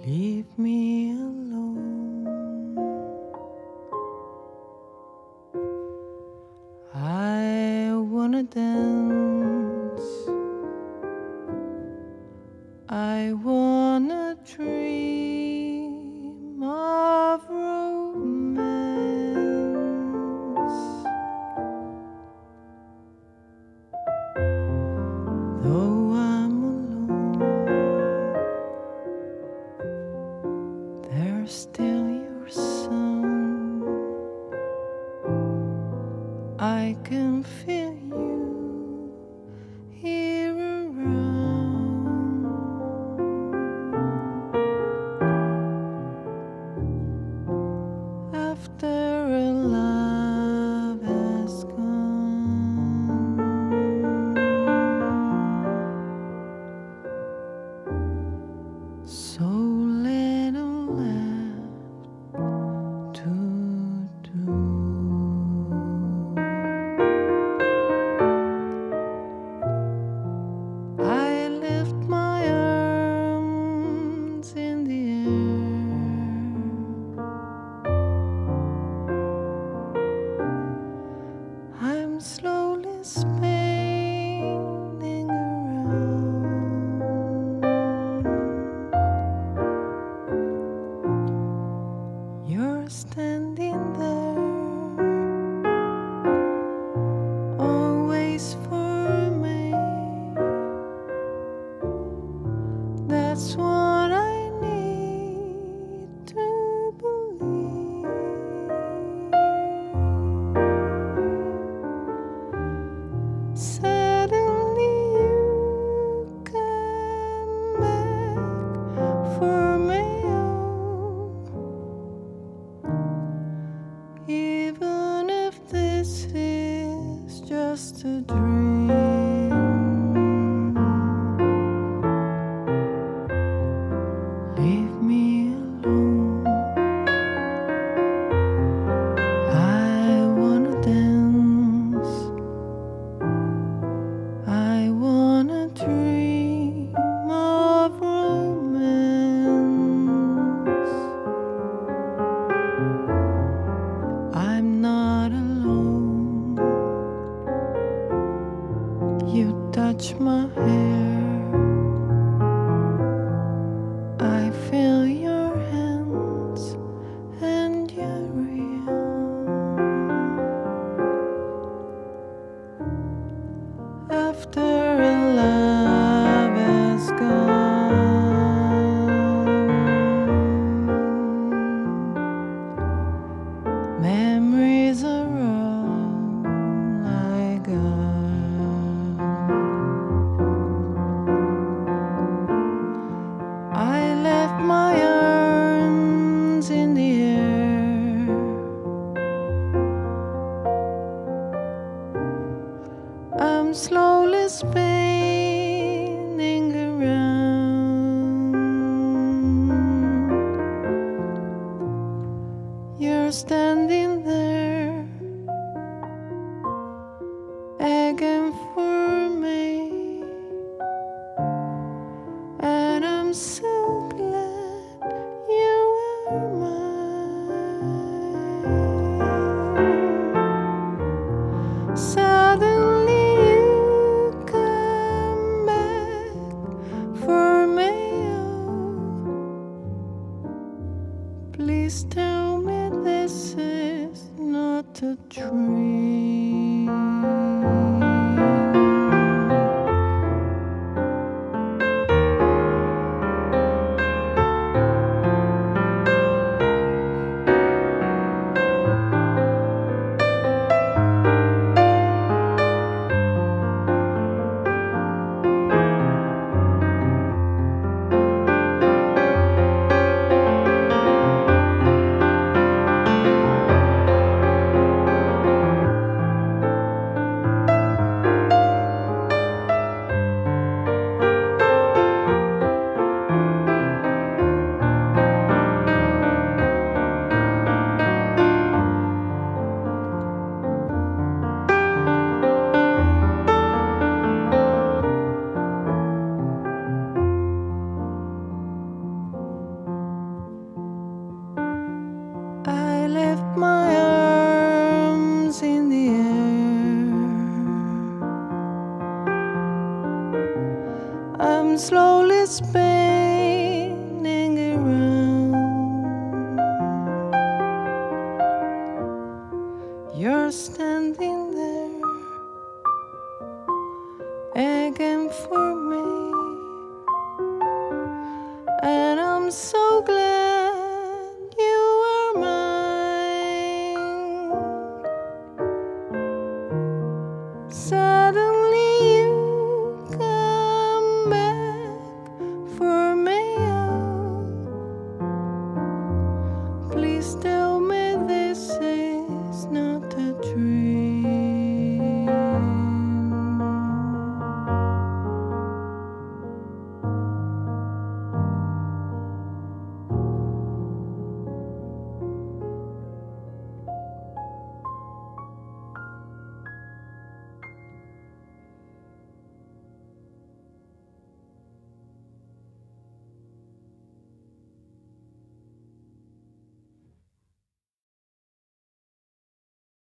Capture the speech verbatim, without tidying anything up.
Leave me alone. I wanna dance. I wanna dream of romance. Though I'm alone, there's still your sound. I can feel you here around. After a love has gone, so little left to do. I lift my arms in the air. I'm slowly spinning around. You're standing there, always for me. That's what I need to believe. Suddenly you come back for me, even if this is just a dream. Leave me alone. I wanna dance. I wanna dream of romance. I'm not alone. You touch my hair. I feel your hands and you're real. After a love has gone, memories are all I got. I left my arms in the air. I'm slowly spinning I'm slowly spinning around. You're standing there again for me, and I'm so